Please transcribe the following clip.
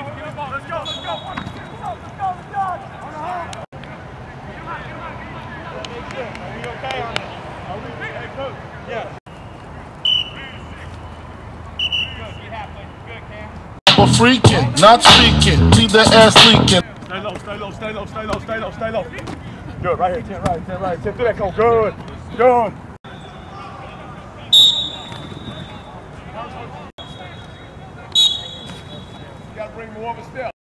But freaking, not speaking, leave the ass leaking. Stay low, stay low, stay low, stay low, stay low, stay low. Good, right here, 10 right, 10 right, 10 through that, go, good, good. You gotta bring more of a step.